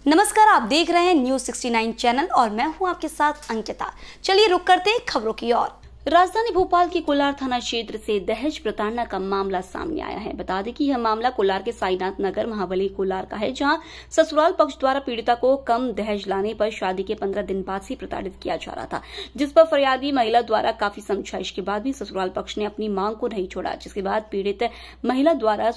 नमस्कार, आप देख रहे हैं न्यूज 69 चैनल और मैं हूं आपके साथ अंकिता। चलिए रुक करते हैं खबरों की ओर। राजधानी भोपाल के कोलार थाना क्षेत्र से दहेज प्रताड़ना का मामला सामने आया है। बता दें कि यह मामला कोलार के साईनाथ नगर महाबली कोलार का है, जहां ससुराल पक्ष द्वारा पीड़िता को कम दहेज लाने पर शादी के 15 दिन बाद से प्रताड़ित किया जा रहा था, जिस पर फरियादी महिला द्वारा काफी समझाइश के बाद भी ससुराल पक्ष ने अपनी मांग को नहीं छोड़ा, जिसके बाद पीड़ित महिला द्वारा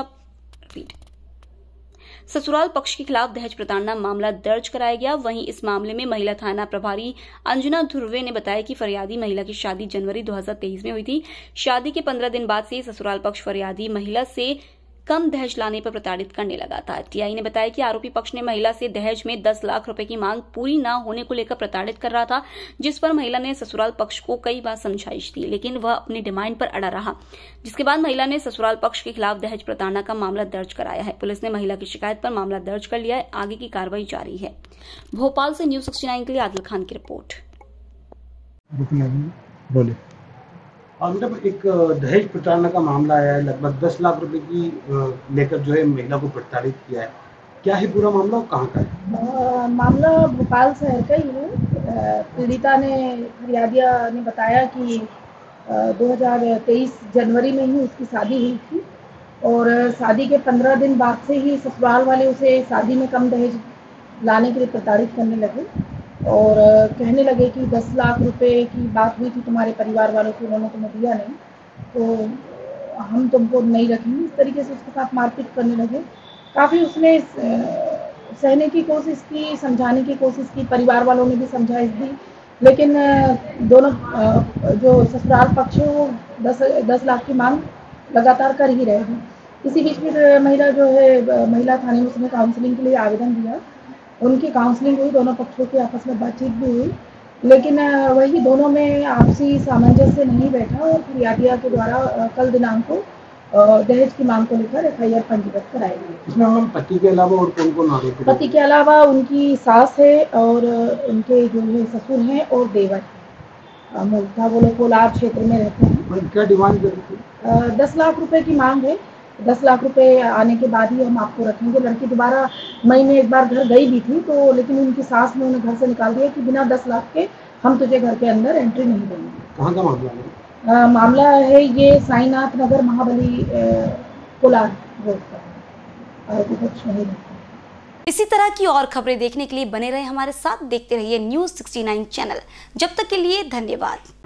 ससुराल पक्ष के खिलाफ दहेज प्रताड़ना मामला दर्ज कराया गया। वहीं इस मामले में महिला थाना प्रभारी अंजना ध्रुवे ने बताया कि फरियादी महिला की शादी जनवरी 2023 में हुई थी। शादी के 15 दिन बाद से ससुराल पक्ष फरियादी महिला से कम दहेज लाने पर प्रताड़ित करने लगा था। टीआई ने बताया कि आरोपी पक्ष ने महिला से दहेज में 10 लाख रुपए की मांग पूरी न होने को लेकर प्रताड़ित कर रहा था, जिस पर महिला ने ससुराल पक्ष को कई बार समझाइश दी, लेकिन वह अपनी डिमांड पर अड़ा रहा, जिसके बाद महिला ने ससुराल पक्ष के खिलाफ दहेज प्रताड़ना का मामला दर्ज कराया है। पुलिस ने महिला की शिकायत पर मामला दर्ज कर लिया है। आगे की कार्रवाई जारी है। भोपाल से न्यूज 69 के लिए आदिल खान की रिपोर्ट। बोले मतलब एक दहेज प्रताड़ना का मामला आया है, लगभग 10 लाख रुपए की लेकर जो है महिला को प्रताड़ित किया है। क्या है पूरा मामला और कहाँ का है? मामला भोपाल शहर का ही है। पीड़िता ने फरियादिया ने बताया कि 2023 जनवरी में ही उसकी शादी हुई थी और शादी के 15 दिन बाद से ही ससुराल वाले उसे शादी में कम दहेज लाने के लिए प्रताड़ित करने लगे और कहने लगे कि 10 लाख रुपए की बात हुई थी तुम्हारे परिवार वालों की, उन्होंने तुम्हें दिया नहीं तो हम तुमको नहीं रखेंगे। इस तरीके से उसके साथ मारपीट करने लगे। काफ़ी उसने सहने की कोशिश की, समझाने की कोशिश की, परिवार वालों ने भी समझाइश दी, लेकिन दोनों जो ससुराल पक्ष है वो 10 लाख की मांग लगातार कर ही रहे थे। इसी बीच में महिला जो है महिला थाने में उसने काउंसलिंग के लिए आवेदन दिया। उनकी काउंसलिंग हुई, दोनों पक्षों की आपस में बातचीत भी हुई, लेकिन वही दोनों में आपसी सामंजस्य नहीं बैठा और फरियादिया के द्वारा कल दिनांक को दहेज की मांग को लेकर एफआईआर पंजीबद्ध कराई गई। इसमें हम पति के अलावा और कौन-कौन आरोपी? पति के अलावा उनकी सास है और उनके जो है ससुर हैं और देवर। मूलतः वो लोग कोलार क्षेत्र में रहते हैं। क्या डिमांड कर रही थी? 10 लाख रुपए की मांग है। 10 लाख रुपए आने के बाद ही हम आपको रखेंगे। लड़की दोबारा मई में एक बार घर गई भी थी तो लेकिन उनकी सास ने उन्हें घर से निकाल दिया कि बिना 10 लाख के हम तुझे घर के अंदर एंट्री नहीं देंगे। कहाँ का मामला है? मामला है ये साईनाथ नगर महाबली कोलार रोड पर। इसी तरह की और खबरें देखने के लिए बने रहे हमारे साथ, देखते रहिए न्यूज 69 चैनल। जब तक के लिए धन्यवाद।